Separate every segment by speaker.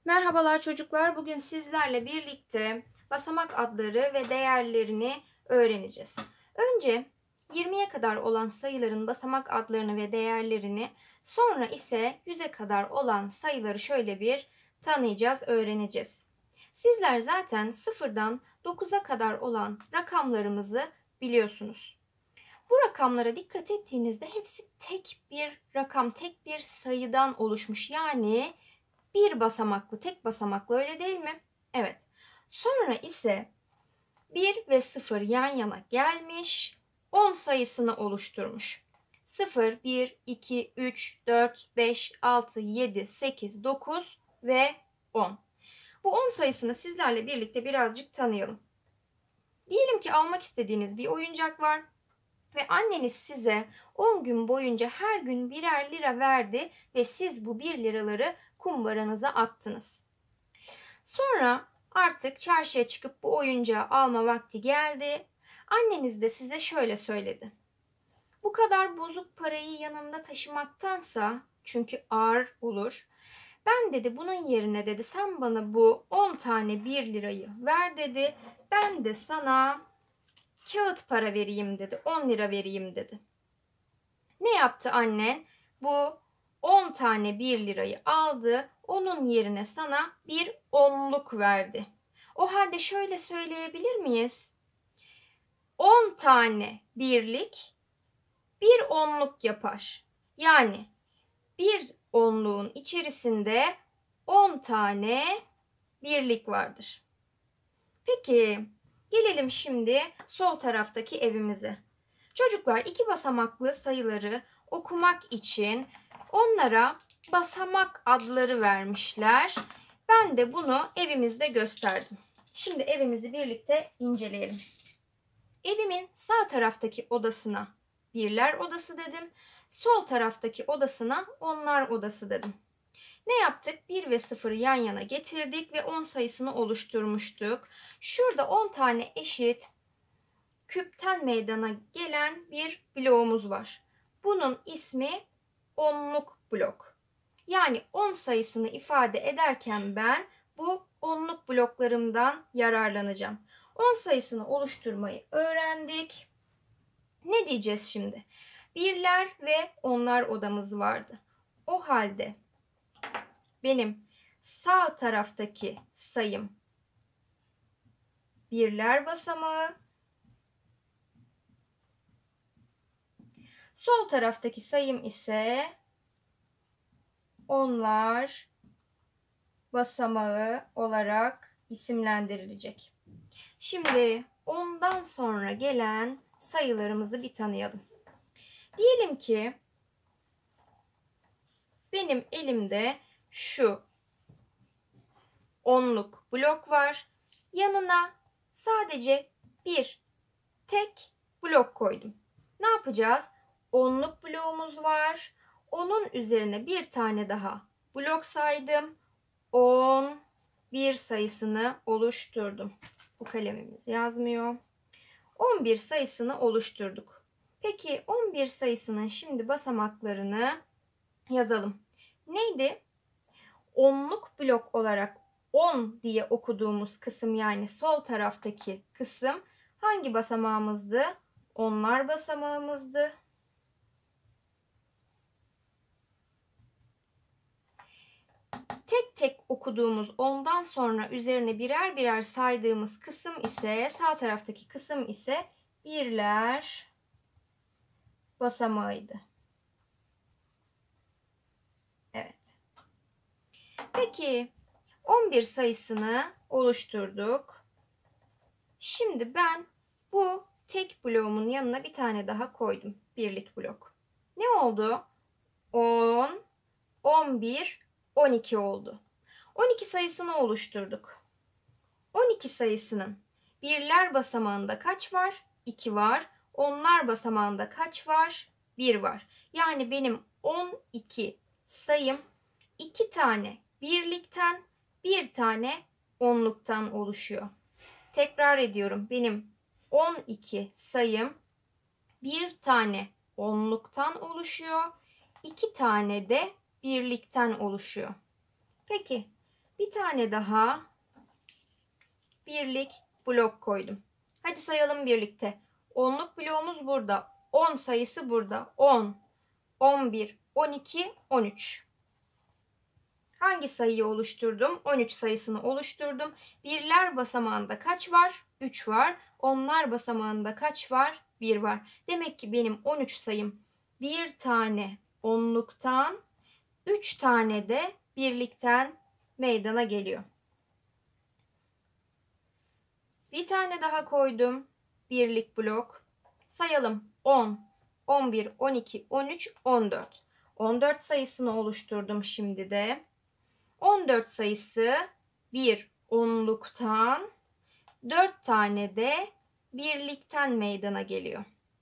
Speaker 1: Merhabalar çocuklar. Bugün sizlerle birlikte basamak adları ve değerlerini öğreneceğiz. Önce 20'ye kadar olan sayıların basamak adlarını ve değerlerini, sonra ise 100'e kadar olan sayıları şöyle bir tanıyacağız, öğreneceğiz. Sizler zaten 0'dan 9'a kadar olan rakamlarımızı biliyorsunuz. Bu rakamlara dikkat ettiğinizde hepsi tek bir rakam, tek bir sayıdan oluşmuş. Yani bir basamaklı, tek basamaklı, öyle değil mi? Evet. Sonra ise 1 ve 0 yan yana gelmiş, 10 sayısını oluşturmuş. 0, 1, 2, 3, 4, 5, 6, 7, 8, 9 ve 10. Bu 10 sayısını sizlerle birlikte birazcık tanıyalım. Diyelim ki almak istediğiniz bir oyuncak var ve anneniz size 10 gün boyunca her gün birer lira verdi ve siz bu 1 liraları kumbaranıza attınız. Sonra artık çarşıya çıkıp bu oyuncağı alma vakti geldi. Anneniz de size şöyle söyledi: bu kadar bozuk parayı yanında taşımaktansa, çünkü ağır olur, ben dedi bunun yerine dedi sen bana bu 10 tane 1 lirayı ver dedi. Ben de sana kağıt para vereyim dedi. 10 lira vereyim dedi. Ne yaptı annen? Bu 10 tane 1 lirayı aldı. Onun yerine sana bir onluk verdi. O halde şöyle söyleyebilir miyiz? 10 tane birlik bir onluk yapar. Yani bir onluğun içerisinde 10 tane birlik vardır. Peki gelelim şimdi sol taraftaki evimize. Çocuklar iki basamaklı sayıları okumak için onlara basamak adları vermişler. Ben de bunu evimizde gösterdim. Şimdi evimizi birlikte inceleyelim. Evimin sağ taraftaki odasına birler odası dedim. Sol taraftaki odasına onlar odası dedim. Ne yaptık? 1 ve 0'ı yan yana getirdik ve 10 sayısını oluşturmuştuk. Şurada 10 tane eşit küpten meydana gelen bir bloğumuz var. Bunun ismi onluk blok. Yani 10 sayısını ifade ederken ben bu onluk bloklarımdan yararlanacağım. 10 sayısını oluşturmayı öğrendik. Ne diyeceğiz şimdi? Birler ve onlar odamız vardı. O halde benim sağ taraftaki sayım birler basamağı, sol taraftaki sayım ise onlar basamağı olarak isimlendirilecek. Şimdi ondan sonra gelen sayılarımızı bir tanıyalım. Diyelim ki benim elimde şu onluk blok var. Yanına sadece bir tek blok koydum. Ne yapacağız? Onluk bloğumuz var. Onun üzerine bir tane daha blok saydım. 11 sayısını oluşturdum. Bu kalemimiz yazmıyor. 11 sayısını oluşturduk. Peki 11 sayısının şimdi basamaklarını yazalım. Neydi? Onluk blok olarak 10 diye okuduğumuz kısım, yani sol taraftaki kısım hangi basamağımızdı? Onlar basamağımızdı. Tek tek okuduğumuz, ondan sonra üzerine birer birer saydığımız kısım ise, sağ taraftaki kısım ise birler basamağıydı. Evet. Peki 11 sayısını oluşturduk. Şimdi ben bu tek bloğumun yanına bir tane daha koydum. Birlik blok. Ne oldu? 10, 11, 12 oldu. 12 sayısını oluşturduk. 12 sayısının birler basamağında kaç var? 2 var. Onlar basamağında kaç var? 1 var. Yani benim 12 sayım 2 tane birlikten, bir tane onluktan oluşuyor. Tekrar ediyorum. Benim 12 sayım bir tane onluktan oluşuyor. 2 tane de birlikten oluşuyor. Peki Bir tane daha birlik blok koydum. Hadi sayalım birlikte. Onluk bloğumuz burada. 10 sayısı burada. 10, 11, 12, 13. Hangi sayıyı oluşturdum? 13 sayısını oluşturdum. Birler basamağında kaç var? 3 var. Onlar basamağında kaç var? 1 var. Demek ki benim 13 sayım bir tane onluktan, 3 tane de birlikten meydana geliyor. Bir tane daha koydum. Birlik blok. Sayalım. 10, 11, 12, 13, 14. 14 sayısını oluşturdum şimdi de. 14 sayısı bir onluktan, 4 tane de birlikten meydana geliyor.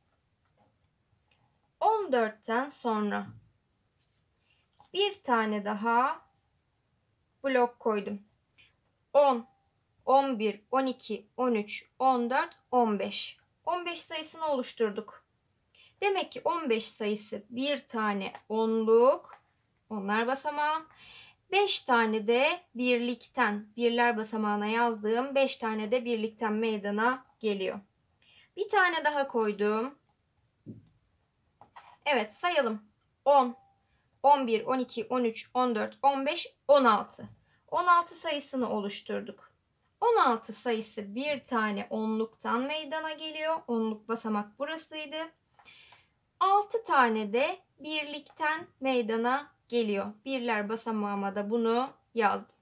Speaker 1: 14'ten sonra bir tane daha blok koydum. 10, 11, 12, 13, 14, 15. 15 sayısını oluşturduk. Demek ki 15 sayısı bir tane onluk, onlar basamağı. 5 tane de birlikten, birler basamağına yazdığım 5 tane de birlikten meydana geliyor. Bir tane daha koydum. Evet, sayalım. 10, 11, 12, 13, 14, 15, 16. 16 sayısını oluşturduk. 16 sayısı bir tane onluktan meydana geliyor. Onluk basamak burasıydı. 6 tane de birlikten meydana geliyor. Birler basamağıma da bunu yazdım.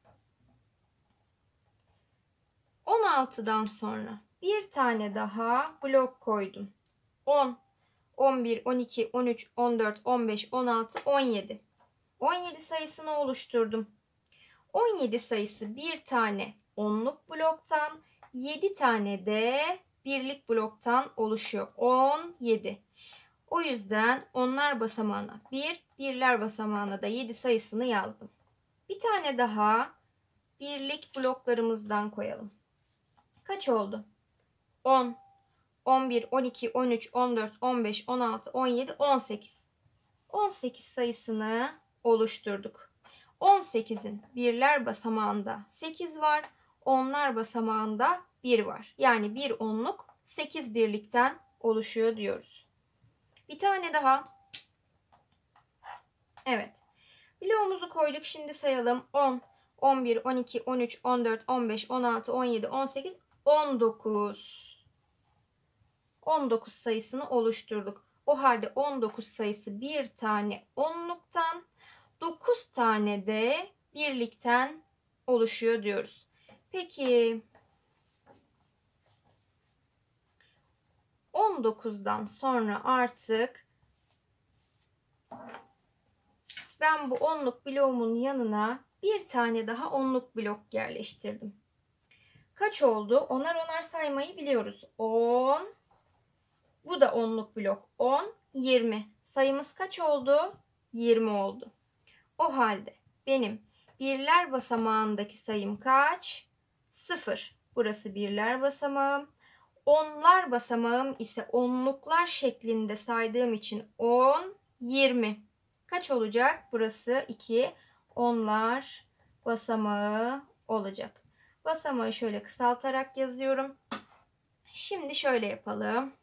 Speaker 1: 16'dan sonra bir tane daha blok koydum. 10, 11, 12, 13, 14, 15, 16, 17. 17 sayısını oluşturdum. 17 sayısı bir tane onluk bloktan, 7 tane de birlik bloktan oluşuyor. 17. O yüzden onlar basamağına 1, birler basamağına da 7 sayısını yazdım. Bir tane daha birlik bloklarımızdan koyalım. Kaç oldu? 10, 11, 12, 13, 14, 15, 16, 17, 18. 18 sayısını oluşturduk. 18'in birler basamağında 8 var. Onlar basamağında 1 var. Yani bir onluk 8 birlikten oluşuyor diyoruz. Bir tane daha. Evet. Bloğumuzu koyduk. Şimdi sayalım. 10, 11, 12, 13, 14, 15, 16, 17, 18, 19. 19 sayısını oluşturduk. O halde 19 sayısı bir tane onluktan, 9 tane de birlikten oluşuyor diyoruz. Peki 19'dan sonra artık ben bu onluk bloğumun yanına bir tane daha onluk blok yerleştirdim. Kaç oldu? Onar onar saymayı biliyoruz. 10. Bu da onluk blok. 10, 20. Sayımız kaç oldu? 20 oldu. O halde benim birler basamağındaki sayım kaç? 0. Burası birler basamağım. Onlar basamağım ise onluklar şeklinde saydığım için 10, 20. Kaç olacak? Burası 2. Onlar basamağı olacak. Basamağı şöyle kısaltarak yazıyorum. Şimdi şöyle yapalım.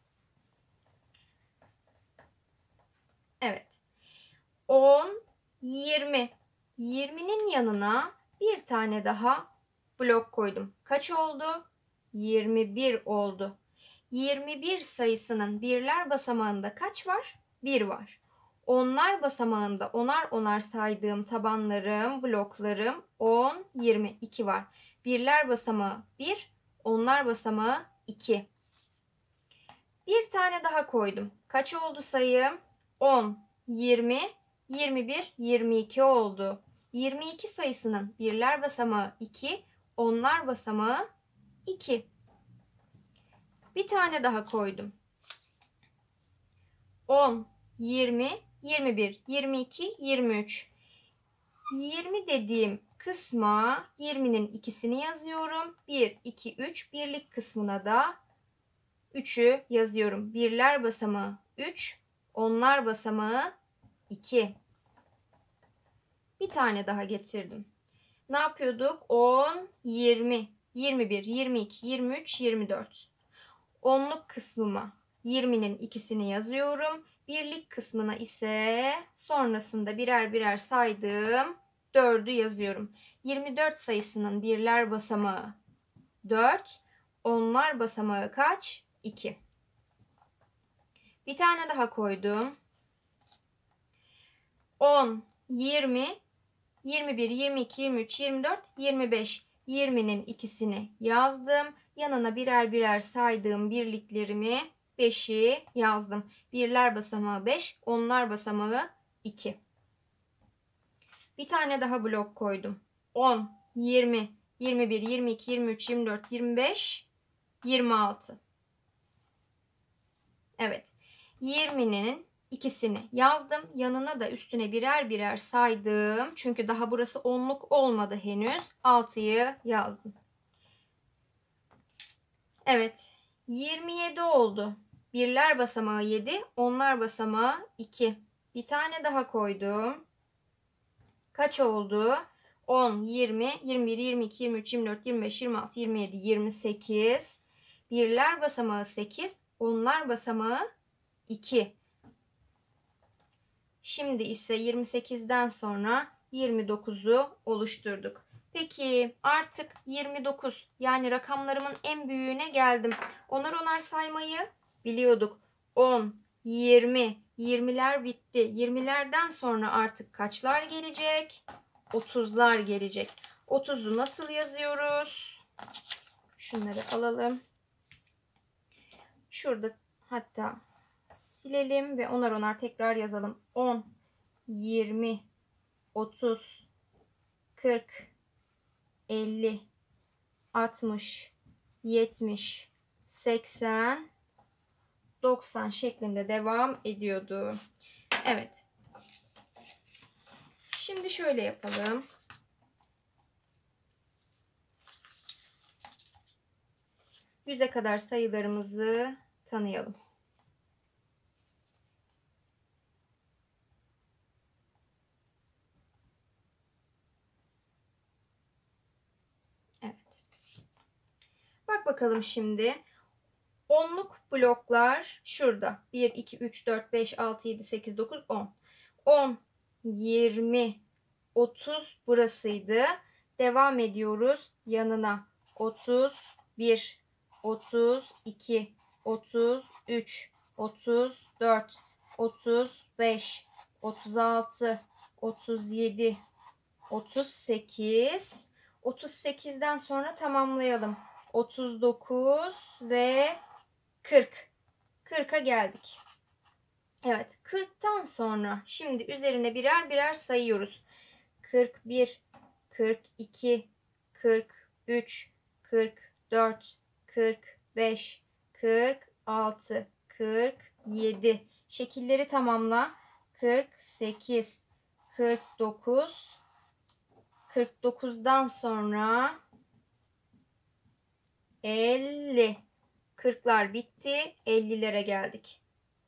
Speaker 1: Evet. 10, 20. 20'nin yanına bir tane daha blok koydum. Kaç oldu? 21 oldu. 21 sayısının birler basamağında kaç var? 1 var. Onlar basamağında onar onar saydığım tabanlarım, bloklarım 10, 22 var. Birler basamağı 1, onlar basamağı 2. Bir tane daha koydum. Kaç oldu sayım? 10, 20, 21, 22 oldu. 22 sayısının birler basamağı 2, onlar basamağı 2. Bir tane daha koydum. 10, 20, 21, 22, 23. 20 dediğim kısma 20'nin ikisini yazıyorum. 1, 2, 3. Birlik kısmına da 3'ü yazıyorum. Birler basamağı 3, onlar basamağı 2. Bir tane daha getirdim. ne yapıyorduk? 10, 20, 21, 22, 23, 24. Onluk kısmıma 20'nin ikisini yazıyorum. Birlik kısmına ise sonrasında birer birer saydığım 4'ü yazıyorum. 24 sayısının birler basamağı 4. Onlar basamağı kaç? 2. Bir tane daha koydum. 10, 20, 21, 22, 23, 24, 25. 20'nin ikisini yazdım. Yanına birer birer saydığım birliklerimi 5'i yazdım. Birler basamağı 5, onlar basamağı 2. Bir tane daha blok koydum. 10, 20, 21, 22, 23, 24, 25, 26. Evet. 20'nin ikisini yazdım. Yanına da üstüne birer birer saydım. Çünkü daha burası onluk olmadı henüz. 6'yı yazdım. Evet. 27 oldu. Birler basamağı 7, onlar basamağı 2. Bir tane daha koydum. Kaç oldu? 10, 20, 21, 22, 23, 24, 25, 26, 27, 28. Birler basamağı 8, onlar basamağı 2. Şimdi ise 28'den sonra 29'u oluşturduk. Peki artık 29, yani rakamlarımın en büyüğüne geldim. Onar onar saymayı biliyorduk. 10, 20, 20'ler bitti. 20'lerden sonra artık kaçlar gelecek? 30'lar gelecek. 30'u nasıl yazıyoruz? Şunları alalım. Şurada hatta silelim ve onar onar tekrar yazalım. 10, 20, 30, 40, 50, 60, 70, 80, 90 şeklinde devam ediyordu. Evet. Şimdi şöyle yapalım. Yüze kadar sayılarımızı tanıyalım. Evet. Bak bakalım şimdi. Onluk bloklar şurada. 1, 2, 3, 4, 5, 6, 7, 8, 9, 10. 10, 20, 30 burasıydı. Devam ediyoruz yanına. 31, 32, 33, 34, 35, 36, 37, 38. 38'den sonra tamamlayalım. 39 ve 40. 40'a geldik. Evet, 40'tan sonra şimdi üzerine birer birer sayıyoruz. 41, 42, 43, 44, 45, 46, 47. Şekilleri tamamla. 48, 49, 49'dan sonra 50. 40'lar bitti. 50'lere geldik.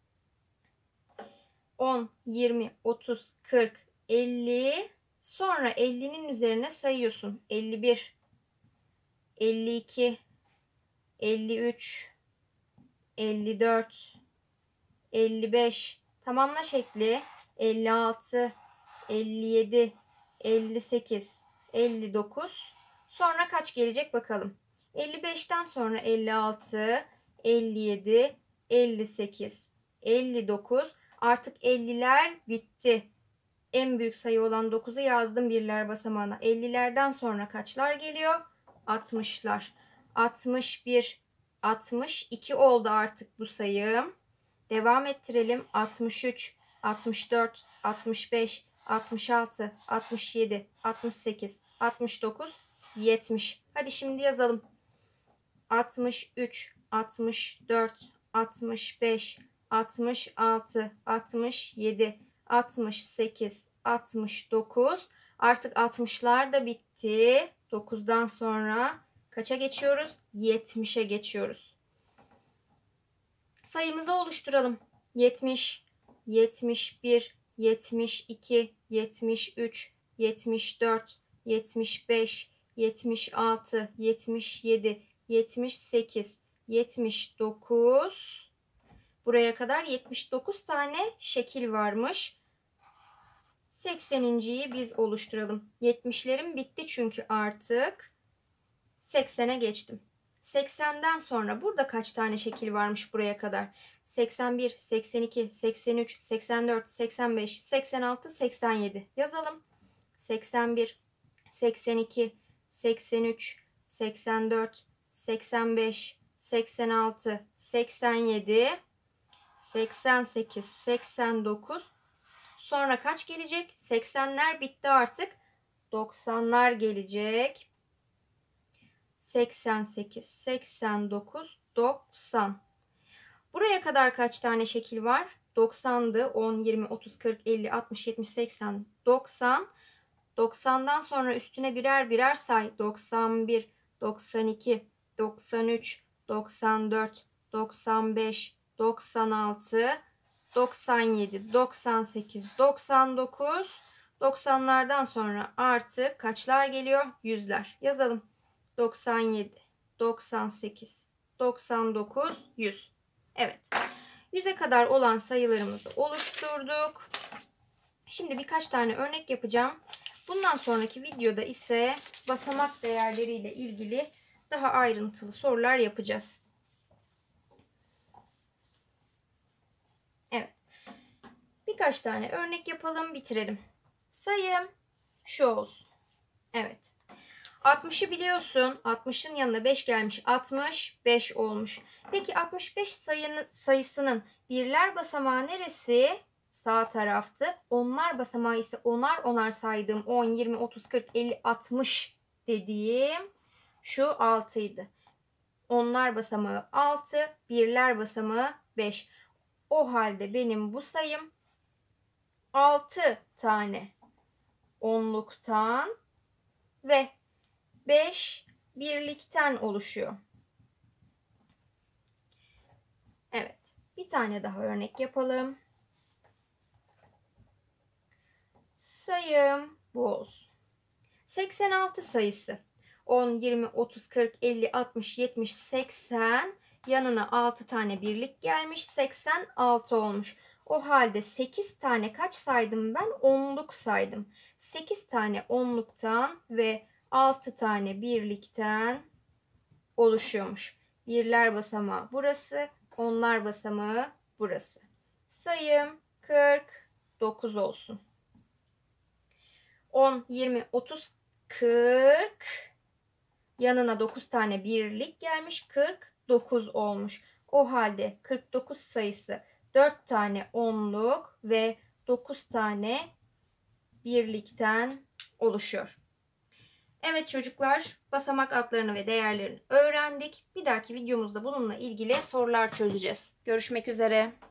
Speaker 1: 10, 20, 30, 40, 50. Sonra 50'nin üzerine sayıyorsun. 51, 52, 53, 54, 55. Tamamla şekli. 56, 57, 58, 59. Sonra kaç gelecek bakalım. 55'ten sonra 56, 57, 58, 59. Artık 50'ler bitti. En büyük sayı olan 9'u yazdım birler basamağına. 50'lerden sonra kaçlar geliyor? 60'lar. 61, 62 oldu artık bu sayım. Devam ettirelim. 63, 64, 65, 66, 67, 68, 69, 70. Hadi şimdi yazalım. 63, 64, 65, 66, 67, 68, 69. Artık 60'lar da bitti. 9'dan sonra kaça geçiyoruz? 70'e geçiyoruz. Sayımızı oluşturalım. 70, 71, 72, 73, 74, 75, 76, 77, 78, 79. Buraya kadar 79 tane şekil varmış. 80.yi biz oluşturalım. 70'lerim bitti çünkü artık 80'e geçtim. 80'den sonra burada kaç tane şekil varmış buraya kadar? 81, 82, 83, 84, 85, 86, 87. Yazalım. 81, 82, 83, 84, 85, 86, 87, 88, 89. Sonra kaç gelecek? 80'ler bitti artık. 90'lar gelecek. 88, 89, 90. Buraya kadar kaç tane şekil var? 90'dı. 10, 20, 30, 40, 50, 60, 70, 80, 90. 90'dan sonra üstüne birer birer say. 91, 92, 93, 94, 95, 96, 97, 98, 99. 90'lardan sonra artık kaçlar geliyor? Yüzler. Yazalım. 97, 98, 99, 100. Evet. 100'e kadar olan sayılarımızı oluşturduk. Şimdi birkaç tane örnek yapacağım. Bundan sonraki videoda ise basamak değerleriyle ilgili daha ayrıntılı sorular yapacağız. Evet. Birkaç tane örnek yapalım, bitirelim. Sayım şu olsun. Evet. 60'ı biliyorsun. 60'ın yanına 5 gelmiş. 65 olmuş. Peki 65 sayısının birler basamağı neresi? Sağ taraftı. Onlar basamağı ise onar onar saydığım 10, 20, 30, 40, 50, 60 dediğim şu 6'ydı. Onlar basamağı 6, birler basamağı 5. O halde benim bu sayım 6 tane onluktan ve 5 birlikten oluşuyor. Evet. Bir tane daha örnek yapalım. Sayım bu olsun. 86 sayısı. 10, 20, 30, 40, 50, 60, 70, 80. Yanına 6 tane birlik gelmiş. 86 olmuş. O halde 8 tane kaç saydım ben? Onluk saydım. 8 tane onluktan ve 6 tane birlikten oluşuyormuş. Birler basamağı burası. Onlar basamağı burası. Sayım 49 olsun. 10, 20, 30, 40. Yanına 9 tane birlik gelmiş. 49 olmuş. O halde 49 sayısı 4 tane onluk ve 9 tane birlikten oluşuyor. Evet çocuklar, basamak adlarını ve değerlerini öğrendik. Bir dahaki videomuzda bununla ilgili sorular çözeceğiz. Görüşmek üzere.